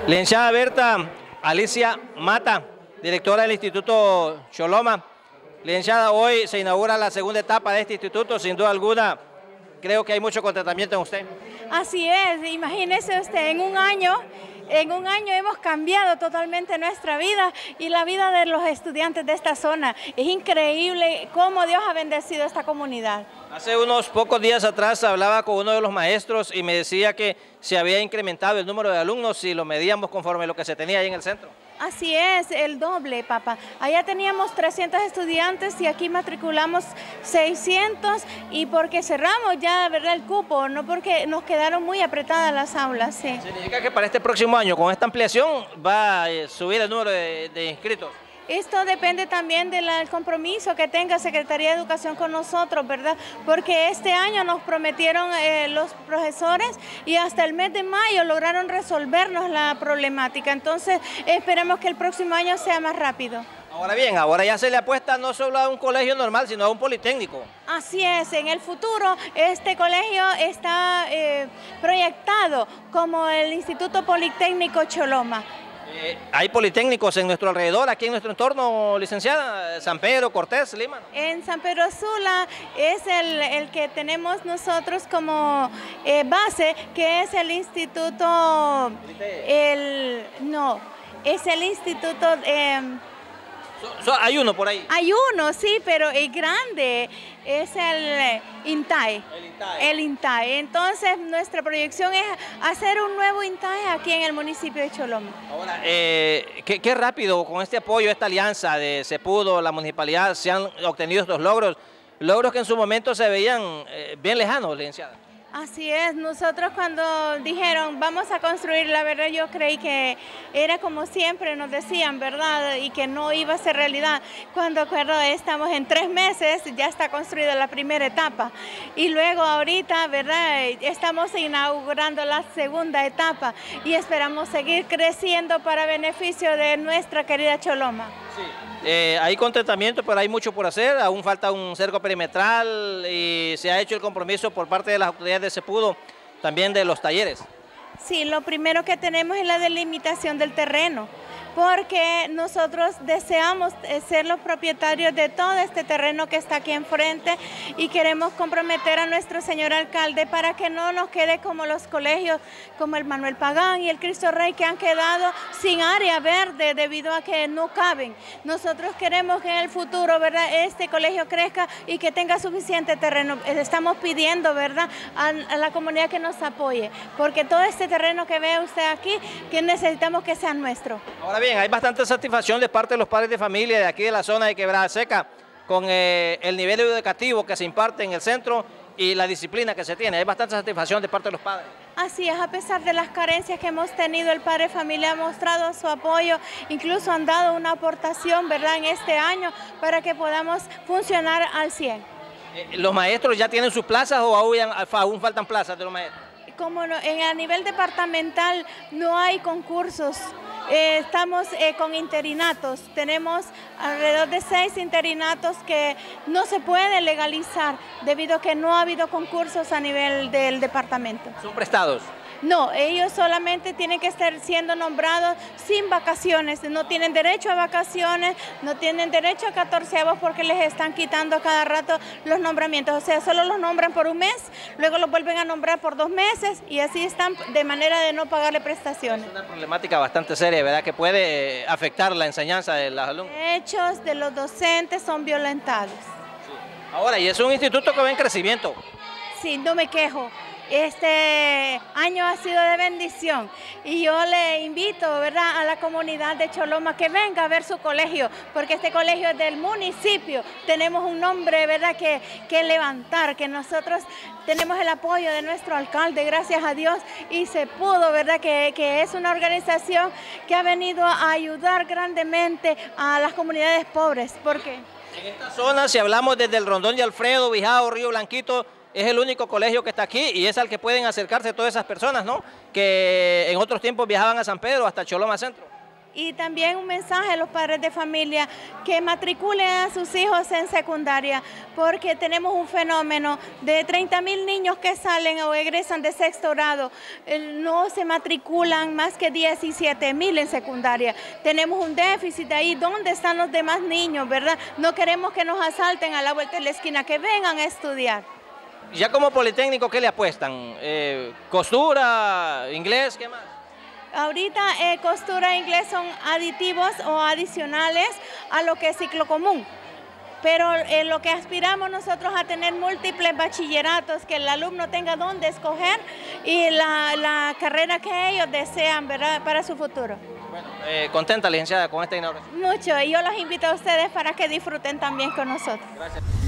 Licenciada Berta Alicia Mata, directora del Instituto Choloma. Licenciada, hoy se inaugura la segunda etapa de este instituto, sin duda alguna, creo que hay mucho contentamiento en usted. Así es, imagínese usted, en un año hemos cambiado totalmente nuestra vida y la vida de los estudiantes de esta zona. Es increíble cómo Dios ha bendecido esta comunidad. Hace unos pocos días atrás hablaba con uno de los maestros y me decía que se había incrementado el número de alumnos si lo medíamos conforme a lo que se tenía ahí en el centro. Así es, el doble, papá. Allá teníamos 300 estudiantes y aquí matriculamos 600 y porque cerramos ya, ¿verdad?, el cupo, no porque nos quedaron muy apretadas las aulas. Sí. ¿Significa que para este próximo año, con esta ampliación, va a subir el número de inscritos? Esto depende también del compromiso que tenga Secretaría de Educación con nosotros, ¿verdad? Porque este año nos prometieron los profesores y hasta el mes de mayo lograron resolvernos la problemática. Entonces esperemos que el próximo año sea más rápido. Ahora bien, ahora ya se le apuesta no solo a un colegio normal, sino a un politécnico. Así es, en el futuro este colegio está proyectado como el Instituto Politécnico Choloma. Hay politécnicos en nuestro alrededor, aquí en nuestro entorno, licenciada, San Pedro, Cortés, Lima. En San Pedro Sula es el que tenemos nosotros como base, que es el instituto, es el instituto... hay uno por ahí. Hay uno, sí, pero es grande, es el INTAE. El INTAE. Entonces, nuestra proyección es hacer un nuevo INTAE aquí en el municipio de Choloma. Ahora, qué rápido con este apoyo, esta alianza de Cepudo, la municipalidad, se han obtenido estos logros que en su momento se veían bien lejanos, licenciada. Así es, nosotros cuando dijeron vamos a construir, la verdad yo creí que era como siempre nos decían, ¿verdad? Y que no iba a ser realidad. Cuando acuerdo estamos en 3 meses, ya está construida la primera etapa. Y luego ahorita, ¿verdad? Estamos inaugurando la segunda etapa y esperamos seguir creciendo para beneficio de nuestra querida Choloma. Sí. Hay contentamiento, pero hay mucho por hacer, aún falta un cerco perimetral y se ha hecho el compromiso por parte de las autoridades de Cepudo, también de los talleres. Sí, lo primero que tenemos es la delimitación del terreno, porque nosotros deseamos ser los propietarios de todo este terreno que está aquí enfrente y queremos comprometer a nuestro señor alcalde para que no nos quede como los colegios, como el Manuel Pagán y el Cristo Rey, que han quedado sin área verde debido a que no caben. Nosotros queremos que en el futuro, ¿verdad?, este colegio crezca y que tenga suficiente terreno. Estamos pidiendo, ¿verdad?, a la comunidad que nos apoye, porque todo este terreno que ve usted aquí, que necesitamos que sea nuestro. Ahora bien, hay bastante satisfacción de parte de los padres de familia de aquí de la zona de Quebrada Seca con el nivel educativo que se imparte en el centro y la disciplina que se tiene. Hay bastante satisfacción de parte de los padres. Así es, a pesar de las carencias que hemos tenido, el padre de familia ha mostrado su apoyo, incluso han dado una aportación, ¿verdad?, en este año para que podamos funcionar al 100. ¿Los maestros ya tienen sus plazas o aún faltan plazas de los maestros? Como a nivel departamental no hay concursos. Estamos con interinatos, tenemos alrededor de 6 interinatos que no se pueden legalizar debido a que no ha habido concursos a nivel del departamento. ¿Son prestados? No, ellos solamente tienen que estar siendo nombrados sin vacaciones, no tienen derecho a vacaciones, no tienen derecho a 14avos porque les están quitando cada rato los nombramientos, o sea, solo los nombran por un mes, luego los vuelven a nombrar por 2 meses y así están de manera de no pagarle prestaciones. Es una problemática bastante seria, ¿verdad?, que puede afectar la enseñanza de los alumnos. Derechos de los docentes son violentados. Sí. Ahora, y es un instituto que va en crecimiento. Sí, no me quejo. Este año ha sido de bendición y yo le invito, ¿verdad?, a la comunidad de Choloma que venga a ver su colegio, porque este colegio es del municipio. Tenemos un nombre, ¿verdad?, que levantar, que nosotros tenemos el apoyo de nuestro alcalde, gracias a Dios, y se pudo, ¿verdad?, que es una organización que ha venido a ayudar grandemente a las comunidades pobres. ¿Por qué? En esta zona, si hablamos desde el Rondón de Alfredo, Bijao, Río Blanquito, es el único colegio que está aquí y es al que pueden acercarse todas esas personas, ¿no?, que en otros tiempos viajaban a San Pedro hasta Choloma Centro. Y también un mensaje a los padres de familia que matriculen a sus hijos en secundaria, porque tenemos un fenómeno de 30.000 niños que salen o egresan de sexto grado, no se matriculan más que 17.000 en secundaria. Tenemos un déficit ahí. ¿Dónde están los demás niños, verdad? No queremos que nos asalten a la vuelta de la esquina, que vengan a estudiar. Ya como Politécnico, ¿qué le apuestan? ¿Costura, inglés, qué más? Ahorita costura e inglés son aditivos o adicionales a lo que es ciclo común. Pero lo que aspiramos nosotros a tener múltiples bachilleratos, que el alumno tenga dónde escoger y la carrera que ellos desean, ¿verdad?, para su futuro. Bueno, contenta, licenciada, con esta inauguración. Mucho, y yo los invito a ustedes para que disfruten también con nosotros. Gracias.